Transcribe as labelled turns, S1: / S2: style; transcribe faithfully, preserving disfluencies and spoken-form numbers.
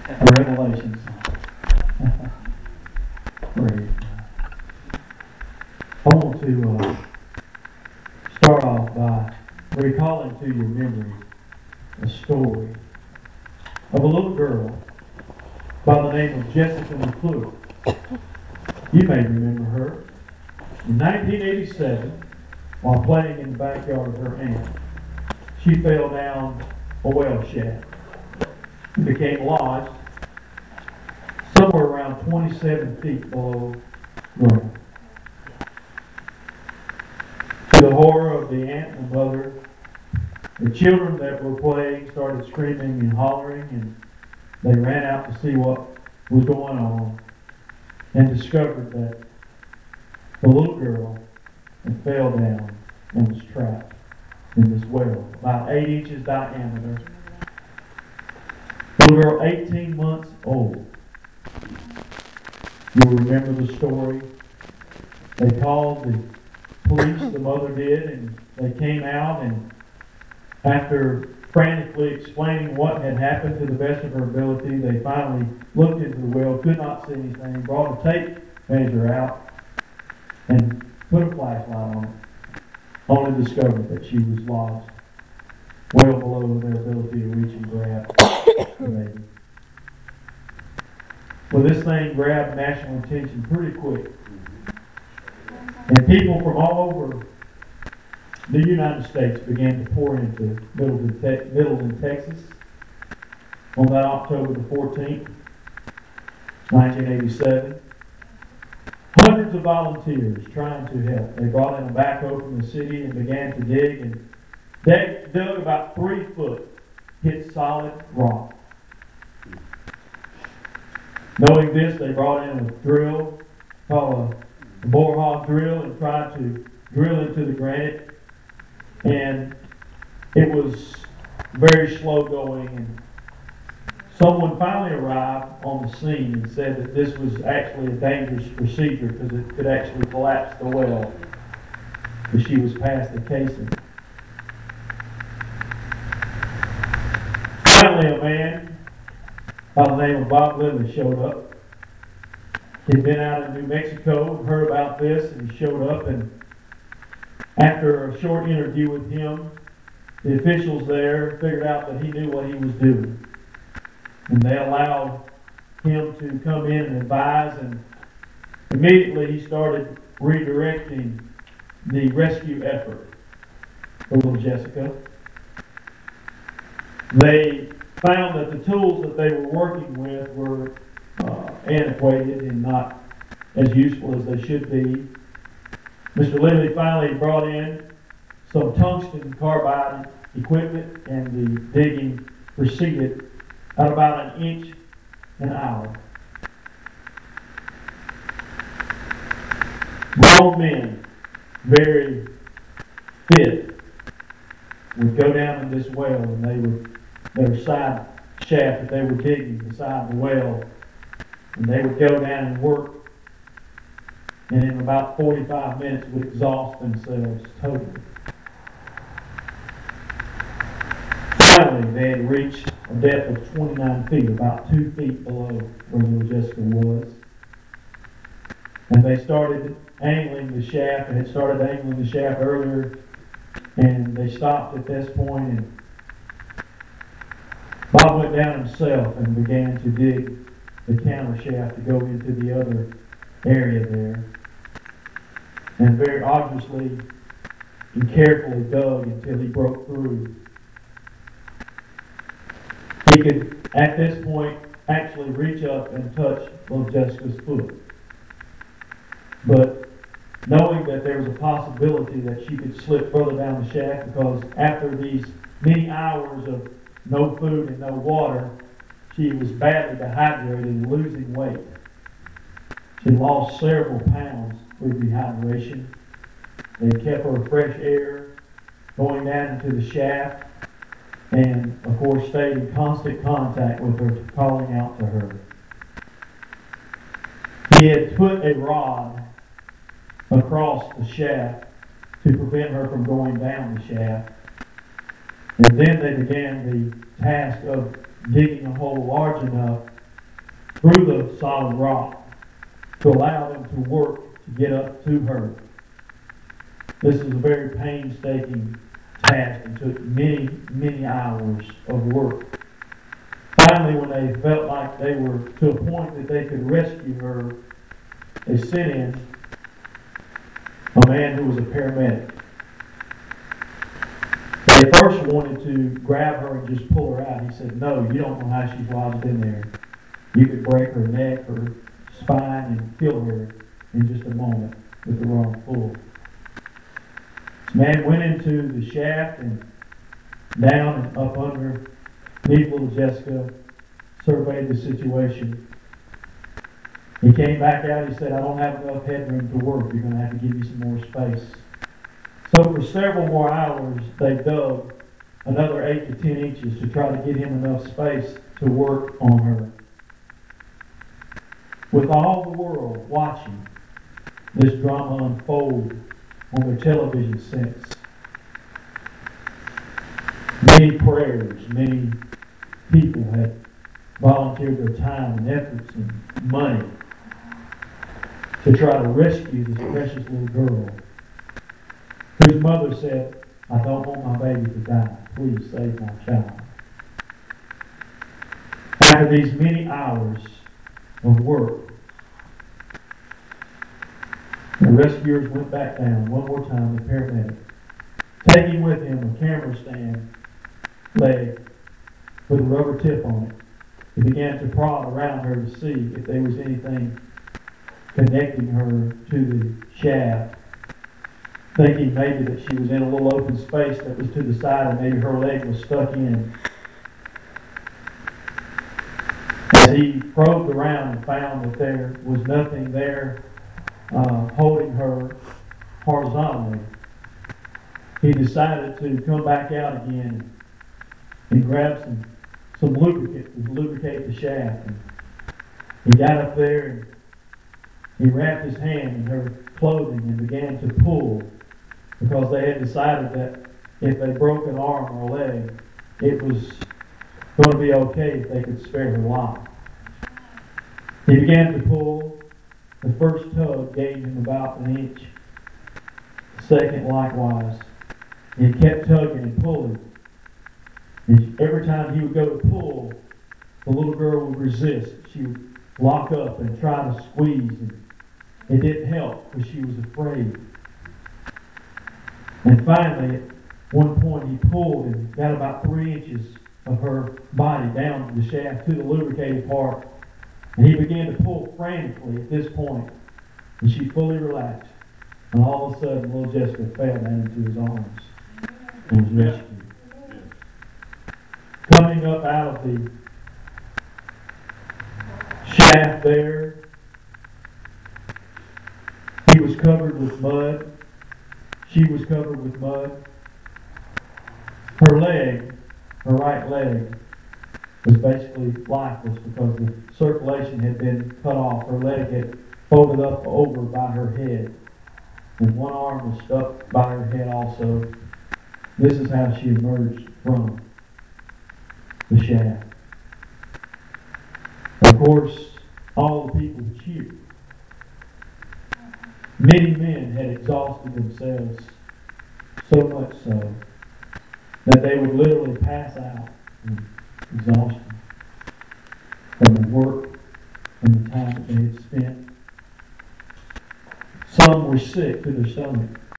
S1: Revelations. Praise God. I want to uh, start off by recalling to your memory a story of a little girl by the name of Jessica McClure. You may remember her. In nineteen eighty-seven, while playing in the backyard of her aunt, she fell down a well shaft and became lodged somewhere around twenty-seven feet below ground. To the horror of the aunt and mother, the children that were playing started screaming and hollering, and they ran out to see what was going on and discovered that the little girl had fell down and was trapped in this well, about eight inches diameter. Little girl, eighteen months old. You remember the story. They called the police, the mother did, and they came out, and after frantically explaining what had happened to the best of her ability, they finally looked into the well, could not see anything, brought a tape measure out, and put a flashlight on it. Only discovered that she was lost well below their ability to reach and grab the baby. Well, this thing grabbed national attention pretty quick. And people from all over the United States began to pour into Middleton, Te- Middleton, Texas on that October the fourteenth, nineteen eighty-seven. Hundreds of volunteers trying to help. They brought in a backhoe from the city and began to dig, and they dug about three foot, hit solid rock. Knowing this, they brought in a drill called a, a bore hog drill and tried to drill into the granite. And it was very slow going, and someone finally arrived on the scene and said that this was actually a dangerous procedure because it could actually collapse the well if she was past the casing. Finally, a man by the name of Bob Lilly showed up. He'd been out in New Mexico and heard about this, and he showed up, and after a short interview with him, the officials there figured out that he knew what he was doing. And they allowed him to come in and advise, and immediately he started redirecting the rescue effort for little Jessica. They found that the tools that they were working with were uh, antiquated and not as useful as they should be. Mister Lilly finally brought in some tungsten carbide equipment, and the digging proceeded at about an inch an hour. Grown men, very fit, would go down in this well, and they would, their side shaft that they were digging beside the well, and they would go down and work, and in about forty-five minutes would exhaust themselves totally. Finally, they had reached a depth of twenty-nine feet, about two feet below where little Jessica was. And they started angling the shaft, and had started angling the shaft earlier, and they stopped at this point, and Bob went down himself and began to dig the counter shaft to go into the other area there. And very obviously and carefully dug until he broke through. He could, at this point, actually reach up and touch little Jessica's foot. But knowing that there was a possibility that she could slip further down the shaft, because after these many hours of no food and no water, she was badly dehydrated and losing weight. She lost several pounds through dehydration. They kept her fresh air, going down into the shaft, and of course stayed in constant contact with her, calling out to her. He had put a rod across the shaft to prevent her from going down the shaft. And then they began the task of digging a hole large enough through the solid rock to allow them to work to get up to her. This was a very painstaking task and took many, many hours of work. Finally, when they felt like they were to a point that they could rescue her, they sent in a man who was a paramedic. They first wanted to grab her and just pull her out. He said, "No, you don't know how she's lodged in there. You could break her neck or spine and kill her in just a moment with the wrong pull." This man went into the shaft and down and up underneath little Jessica, surveyed the situation. He came back out. He said, "I don't have enough headroom to work. You're going to have to give me some more space." So for several more hours, they dug another eight to ten inches to try to get him enough space to work on her. With all the world watching this drama unfold on their television sets, many prayers, many people had volunteered their time and efforts and money to try to rescue this precious little girl, whose mother said, "I don't want my baby to die. Please save my child." After these many hours of work, the rescuers went back down one more time, the paramedic, taking with him a camera stand leg with a rubber tip on it. He began to prod around her to see if there was anything connecting her to the shaft, thinking maybe that she was in a little open space that was to the side and maybe her leg was stuck in. As he probed around and found that there was nothing there uh, holding her horizontally, he decided to come back out again and grab some, some lubricant to lubricate the shaft. And he got up there and he wrapped his hand in her clothing and began to pull, because they had decided that if they broke an arm or a leg, it was going to be okay if they could spare her life. He began to pull. The first tug gained him about an inch. The second likewise. He kept tugging and pulling. And every time he would go to pull, the little girl would resist. She would lock up and try to squeeze. And it didn't help because she was afraid. And finally, at one point, he pulled and got about three inches of her body down the shaft to the lubricated part. And he began to pull frantically at this point, and she fully relaxed. And all of a sudden, little Jessica fell down into his arms and was rescued. Coming up out of the shaft there, he was covered with mud. She was covered with mud. Her leg, her right leg, was basically lifeless because the circulation had been cut off. Her leg had folded up over by her head, and one arm was stuck by her head also. This is how she emerged from the shaft. Of course, all the people cheered. Many men had exhausted themselves so much so that they would literally pass out in exhaustion from the work and the time that they had spent. Some were sick to their stomach.